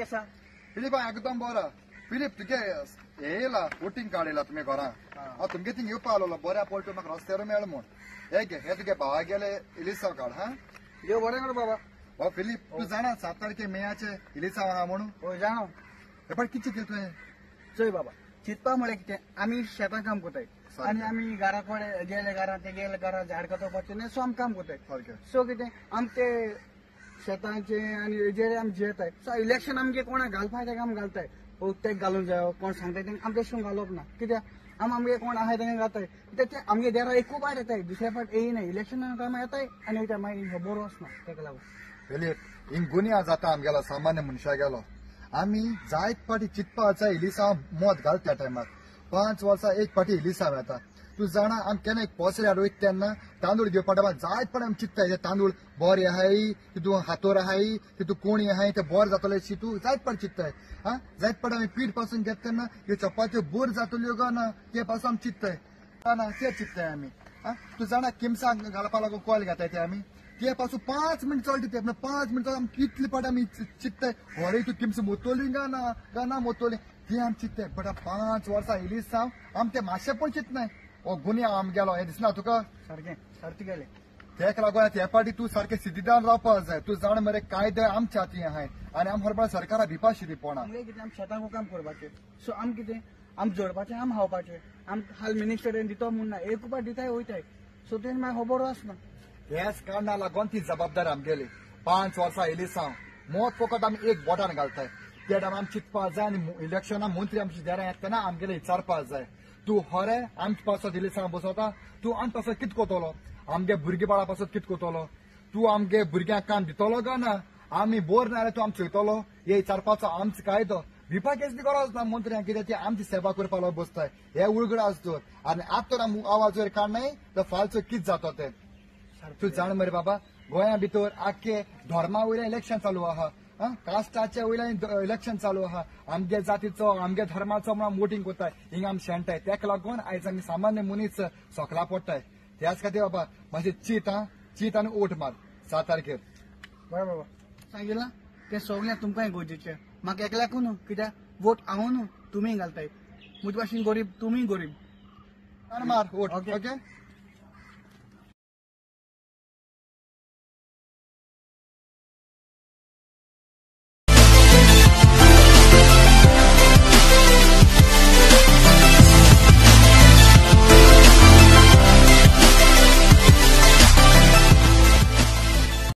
केसा फिलिप एकदम बरं फिलिप तुगे येयला वोटिंग कार्ड येयला तुमी घरा तुमगे थिंग येवपा आलोलो बऱ्या पळटू म्हाका रस्त्यार मेळ म्हूण हे तुगे भावा गेले इलिसाव कार्ड हा देव बरें कर बाबा हो फिलिप तू जाणा 7 तारखे मेयाचे इलिसाव आहा म्हणून हो जाणो हे पण किती चिंतले तुवें चोय बाबा चिंतपा म्हळ्यार कितें आमी शेतां काम कोताय आनी आमी घरा कडेन गेले घरा ते गेले घरा झाड कातोवपाचें न्ही सो आमी काम कोताय सारकें सो कितें आमी ते शेतांचे आनी हेजेर आमी जियेताय सो इलेक्शन आमगे कोणाक घालपाक तेका आमी घालताय तेका घालूंक जायो कोण सांगताय तेंका आमी तशें घालप ना कित्याक आमगे कोण आहाय तेंका घालताय कित्याक आमगे देरा एकू पाट येताय दुसऱ्या फावट येयनाय इलेक्शना टायमा येताय आनी वयता मागीर हो बरो वचना तेका लागून फिलिप हिंग गुन्या जाता आमगेलो सामान्य मनशा गेलो आमी जायत पाटी चिंतपा वचा इलिसांव मत घाल त्या टायमार 5 वर्सां एक पाटी इलिसांव येता तू जाणा आमी केन्ना एक पोसऱ्या रोयत तेन्ना तांदूळ घेवपा टायमार जायत पाटी आमी चिंतताय ते तांदूळ बोरे आहाय तितू हातोर आहाय तितू कोणी आहाय ते बोर जातले तू जायत पाटी चिंतताय हा जायत पाटी आमी पीठ पासून घेत तेन्ना ह्यो चपात्यो बोर जातल्यो काय ना ते पासून आमी चिंतताय ना ते चिंतताय आमी तू जाणा किमसां घालपा लागून कॉल घेताय ते आमी ते पासून 5 मिनट चलता ते 5 मिनटां आमी कितले पाटी आमी चिंतताय होरे तू किमस मोतोली काय ना मोतोली ते आमी चिंतताय बट 5 वर्सां इलिसांव आमी ते मातशें पण चिंतनाय ओ गुन्या आम गेलो हे दिसना तुका सारकें सारकें गेलें तेका लागून ह्या पाटी तू सारकें सिद्धीदार रावपा जाय तू जाण मरे कायदे आमच्या हाती आहाय आनी आमी हरपा सरकारा भिवपा शिरी पोना आमगे कितें आमी शेतांक काम करपाचें सो आमी कितें आमी जोडपाचें आमी खावपाचें आमी हाल मिनिस्टरीन दितो म्हूण ना एक पाट दिताय वयताय सो तें मागीर खबर आसना हेच कारणां लागून ती जबाबदारी आमगेली 5 वर्सां इलिसांव मोत फकत आमी एक बोटान घालताय त्या टायमार आमी चिंतपा जाय आनी इलेक्शना मंत्री आमच्या देरा येतना आमगेले विचारपा जाय तू हरे आमचे पासत इलिसांव बसवता तू आमचे पासत कितें कोतलो आमगे भुरगे बाळा पासत कितें कोतलो तू आमगे भुरग्यांक काम दितलो काय ना आमी बोर ना जाल्यार तू आमी चोयतलो हे विचारपाचो आमचो कायदो भिवपाचेच गरज ना मंत्र्यांक कित्याक ती आमची सेवा करपा लागून बसताय हे उलगड आसतो आनी आतां तर आमी आवाज वयर काडनाय तर फालचो कितें जाता ते तू जाण मरे बाबा गोंया भितर आख्खे धर्मा वयल्यान इलेक्शन चालू आहा कास्टाच्या वयल्यान इलेक्शन चालू आहा आमगे जातीचो आमगे धर्माचो म्हणून वोटिंग कोताय हिंगा आमी शेणटाय तेका लागून आयज आमी सामान्य मनीस सोकला पडटाय त्याच खातीर बाबा मातशें चीत आनी ओट मार 7 तारखेर बरें बाबा सांगितलां तें सगळें तुमकांय गरजेचें म्हाका एकल्याकू न्हू कित्याक वोट हांव न्हू तुमी घालताय म्हजे भाशेन गरीब तुमी गरीब मार ओट ओके